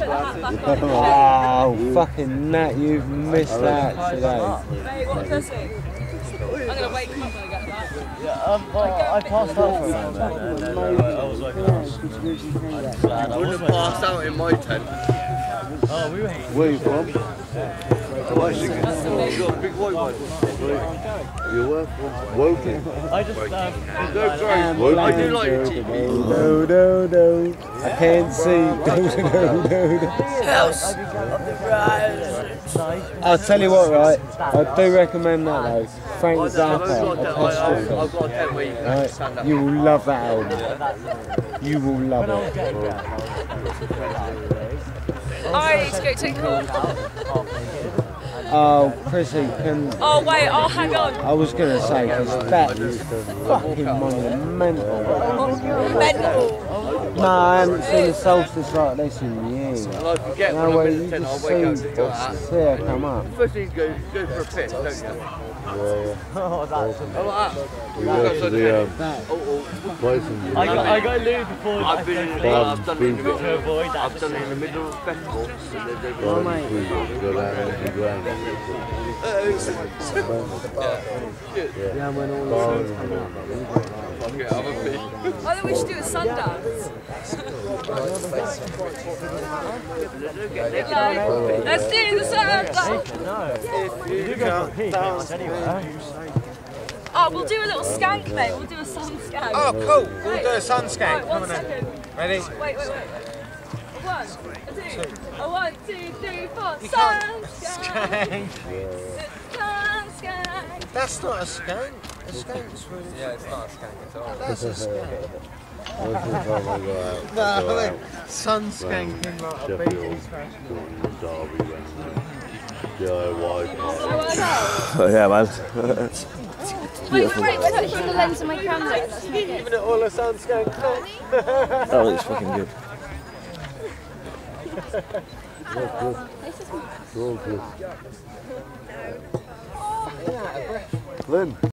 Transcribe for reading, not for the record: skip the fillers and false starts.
Oh, fucking Nat, you've missed that today. Mate, what pussy? I'm gonna wake him up when I get back. Yeah, I passed out for a moment and then I was waking up. I wouldn't have passed out in my tent. Oh, we were. Where are you from? Washington. You got a big white one. You were from Woking. I just I do like your TV. No. I can't see. House of the Rise. I'll tell you what, right? I do recommend that though. Frank Zappa, I've got a tent where you can stand up. You will love that album. You will love it. I need to go take a call. Oh, Chrissy, can... Oh wait, oh hang on. I was going to say, because that is fucking monumental. Mental. No, I haven't seen a solstice like this in years. And I forget No when way, I'm in you the tent, just I'll wake up see to do that. her come up. First thing you go for a piss, don't you? Yeah. Oh, that's We go to the place and I got lewd before. I've done it in the middle. To avoid that. I've done it in the middle of the festival. oh, mate. Go down on the ground. Yeah, when all the suns come up. I think we should do a Sundance. Let's do the Sundance. Oh, we'll do a little skank, mate. We'll do a sun skank. Oh, cool. We'll do a sun skank. Right, 1 second. Ready? Wait. 1, 2, 3, 4. Sun skank. Sun skank. That's not a skank. A skank's really... Yeah, it's not a skank at all. That's a skank. Most of the time I go out. No, I mean, sun skanking like a Sheffield, beating's fashion. Derby, DIY. Yeah, man. Wait, touch the lens of my camera. Giving it all a sun skank. That looks fucking good. Good. Lynn.